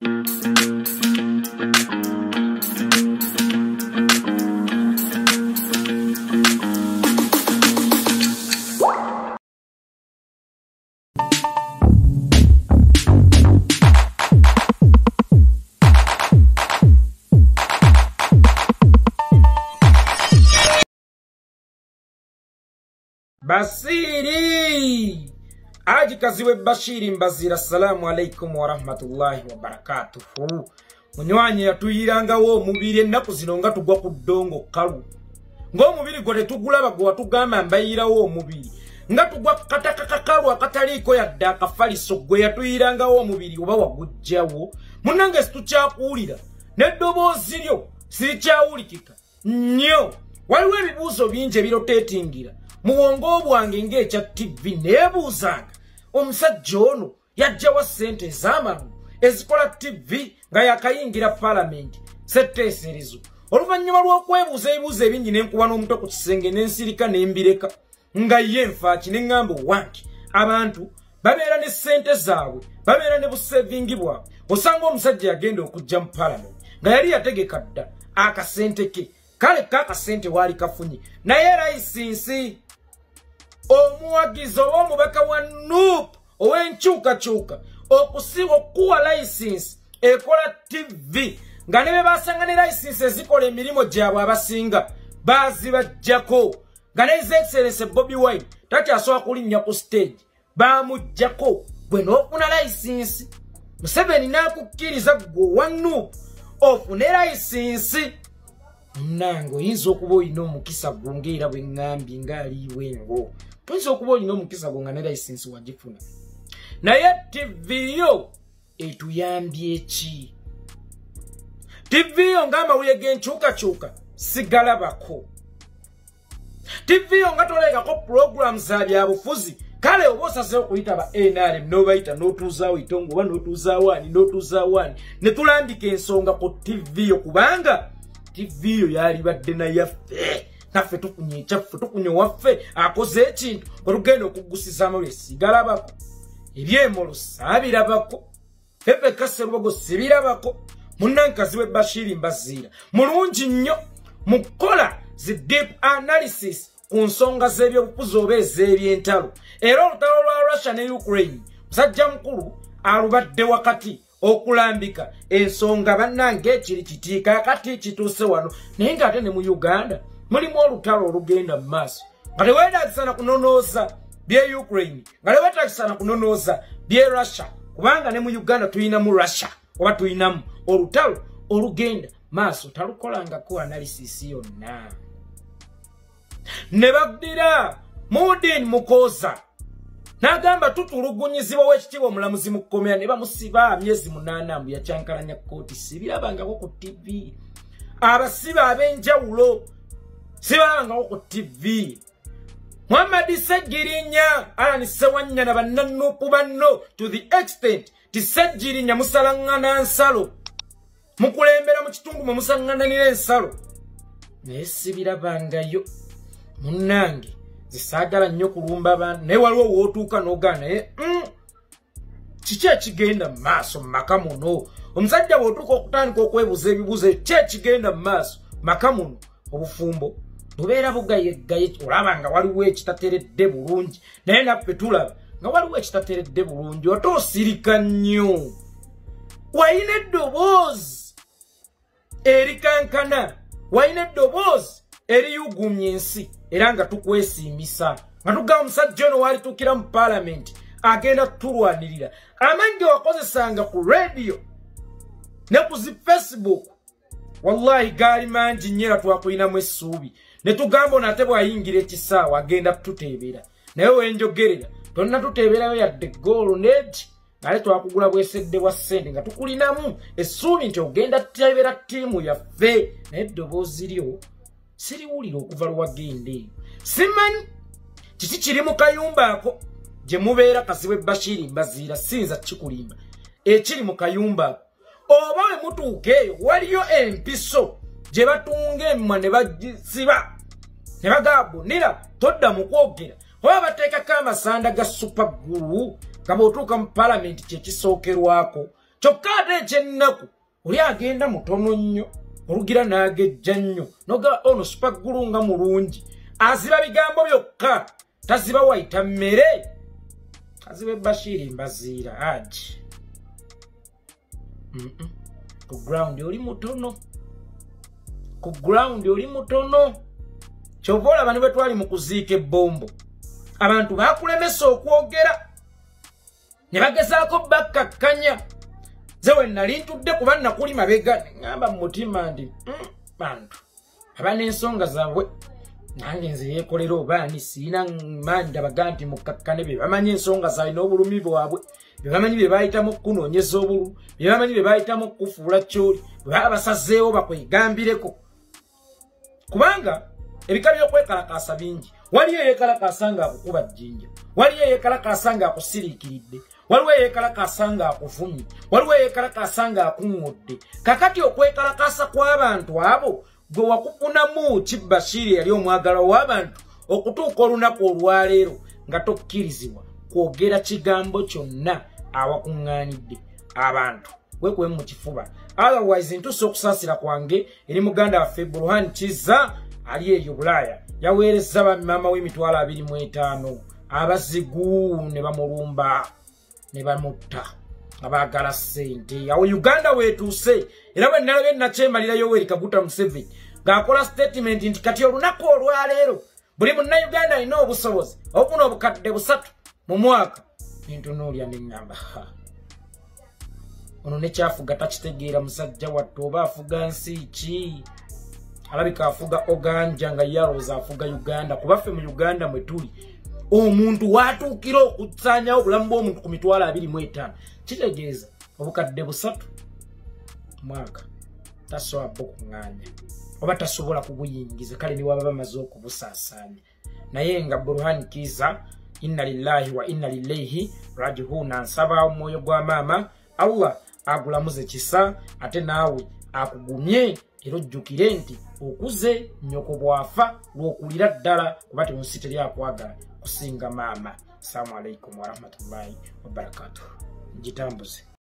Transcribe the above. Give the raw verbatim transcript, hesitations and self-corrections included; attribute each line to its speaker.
Speaker 1: Basiri Aji Kazibwe Bashir mbazira assalamu alaikum wa rahmatullahi wa barakatuhu. Munywanyi yatuyiranga wo mubiri ennaku zino nga tugwa ku ddongo kalu. Ngo mubiri gwe tugulaba gwa tugamba mbayira wo mubiri. Nga tugwa katakakalu akataliko yadda akafaliso gwe yatuyiranga wo mubiri oba wagujjawo. Munange situkyakuwulira. N'eddoboozi lyo sirikyawulikika. Nnyo. Waliwo ebibuuzo bingi ebiroteetingira. Muwongo bwange ng'ekya T V nebuuzanga omusajja ono yajja wa ssente ez'amalu ezikola T V nga yakayingira Parliament setteeserezo. Oluvannyuma lw'okwebuuza ebibuuzo ebingi n'enkuba n'omutwe ku kisenge n'ensirika n'embireka nga ye nfaaki ne ŋŋamba owange abantu babeera ne ssente zaabwe babeera ne busevingi bwabwe. Osanga omusajja yagenda okujja mu Parliament nga yali yategeka dda akasente ke kale kaakasente waali kafunye naye layisinsi omuwagizi ow'omubaka wa N U P ow'enkyukakyuka okusiba okuwa layisinsi ekola T V nga ne be basanga ne layisinsi ezikola emirimu gyabwe abasinga baazibajjako nga ne His Excellency Bobi Wine takyasobola kulinnya ku stage baamuggyako gwe n'ofuna layisinsi. Museveni n'akukkiriza gwe owa N U P ofune layisinsi. Nango oyinza okuba olina omukisa gonge era bwe ŋŋambye ng'aliiwe ngo oyinza okuba olina omukisa gonga ne layisinsi wagifuna. Naye T V yo etuyambye ki? T V yo ng'amawulire g'enkyukakyuka sigalabako. T V yo nga toleekako programs za byabufuzi kale oba osazeewo okuyita ba N R M n'obayita n'otuuzaawo itongo oba n'otuuzaawo ani n'otuuzaawo ani ne tulambika ensonga ku T V yo kubanga T V yo yali badde na yaffe naffe tukunye ekyaffe tukunye waffe akoze ekintu olugenda okugusiza amawulire sigalabako. Ebyemolo saabirabako Pepe Kaserubogo sibirabako. Munnange Kazibwe Bashir mbaziira mulungi nnyo mu kukola zi deep analysis ku nsonga z'ebyobufuzi oba ez'ebyentalo. Era olutalo lwa Russia ne Ukraine musajja mukulu alubadde wakati okulambika ensonga bannange ekiri kitiika akati kituuse wano naye ng'ate ne mu Uganda mulimu olutalo olugenda mu maaso nga teweetagisana kunonooza bye Ukraine nga teweetagisana kunonooza bye Russia kubanga ne mu Uganda tuyinamu Russia oba tuyinamu olutalo olugenda maaso talukolangako analysis yonna. Ne baddira Mudin Mukoza n'agamba tutulugunyizibwa w'ekitiibwa omulamuzi mu kkomera ne bamusiba myezi munaana mbu yakyankalanya kkooti. Sibirabangako ku T V. Abasiba ab'enjawulo sibirabangako ku T V. Muhammad Ssegirinya Alan Ssewanyana bannanupu banno to the extent ti Ssegirinya musalaŋŋana nsalo mukulembera mu kitundu mwe musaŋŋananira ensalo naye sibirabangayo. Munnange zisaagala nnyo kulumba abantu naye waliwo wootuuka n'ogaana naye mm, kiki ekigenda mu maaso mu maka muno? Omusajja bw'otuuka okutandika okwebuuza ebibuuzo ki ekigenda mu maaso maka muno? Obufumbo bubeera bugayegaye olaba nga waliwo ekitateredde bulungi naye naffe tulaba nga waliwo ekitateredde bulungi ote osirika nnyo. Wayina eddoboozi erikankana wayina eddoboozi eriyugumya ensi era nga tukwesiimisa nga tugamba omusajja ono waalituukira mu Parliament agenda tutulwanirira. Amanyi ge wakozesanga ku radio ne ku zi Facebook wallahi gaali mangi nnyo era twakulinamu essuubi ne tugamba ono ate bw'ayingira ekisaawa agenda tuteebera naye wenjogerera tonna tuteeberayo yadde goolo neti ng'ale twakugula bwesedde bwa ssente nga tukulinamu essuubi nti ogenda tuteebera ttiimu yaffe naye eddoboozi lyo siriwulira okuva lwagenda eyo. Simanyi kiki kiri mu kayumba ako gye mubeera Kazibwe Bashir mbaziira sinza kikulimba ekiri mu kayumba ako oba we mutuuka eyo waliyo empiso gye batunga emmwa ne bagisiba ne bagabonera todda mu kwogera oba bateekako amasanda ga super glue nga bw'otuuka mu Parliament kyekisookerwako kyokka ate ekyennaku oli agenda mutono nnyo olugira n'agejja nnyo noga ono supagulu nga mulungi aziba bigambo byokka taziba wayita mmere. Kazibwe Bashir mbaziira aji mm -mm. Ku ground oli mutono ku ground oli mutono kyovola abantu bwe twali mu kuziika ebbombo abantu bakulemesa okwogera ne bagezaako bakkakkanya zewe nali ntudde kuba nakuli mabega ngamba mu mutima ndi mm, bantu abana ensonga zaabwe nange nze yeekolera obaani siina maanyi ndabaga nti mukkakkane be bamanyi ensonga zaabwe n'obulumi bwabwe be bamanyi bye baayitamu okunoonyeza obululu be bamanyi bye baayitamu okufuula kyoli bwe baba basazeewo bakwegambireko kubanga ebika by'okwekalakaasa bingi. Waliyo eyeekalakaasa ng'akukuba jjinja, waliyo eyeekalakaasa ng'akusiriikiridde, waliwo eyeekalakaasa ng'akuvumye, waliwo eyeekalakaasa ng'akuŋŋodde. Kakati okwekalakaasa kw'abantu abo gwe wakufunamu ki Bashir yali omwagala w'abantu okutuuka olunaku olwaleero nga tokkirizibwa kwogera kigambo kyonna awakuŋŋaanidde abantu weekuwe mu kifuba. Otherwise ntuusa okusaasira kwange eri muganda waffe Burhan Kizza ali eyo Bulaaya yaweereza bamaama w'emitwalo abiri mu etaano abazigu ne bamulumba ne bamutta abaagala ssente. Awo Uganda weetuuse era bwe nalabye nakyemalira Yoweri Kaguta Museveni ng'akola statement nti kati olunaku olwaleero buli munnayuganda alina obusobozi okufuna obukadde busatu mu mwaka. Nintunuulya ne ŋŋamba ono nekyafuga takitegeera musajja wattu oba afuga nsi ki? Alabika afuga Oganja nga yalowooza afuga Uganda. Kubaffe mu Uganda mwe tuli omuntu watuukira okusaanyawo obulamu bw'omuntu ku mitwalo abiri mu etaano kitegeeza obukadde busatu mwaka tasobola kuŋŋaanya oba tasobola kubuyingiza. Kale niwaba bamaze okubusaasaanya naye nga Burhan Kizza inna lillahi wa inna ilaihi raji'un. Ansaba omwoyo gwa maama Allah agulamuze kisa ate naawe akugumye era ojjukire nti okuze nnyoko bwafa lw'okulira ddala kuba temunsi teri akwagala kusinga maama. Assalamu alaikum warahmatullahi wabarakatuh. Njitambuze.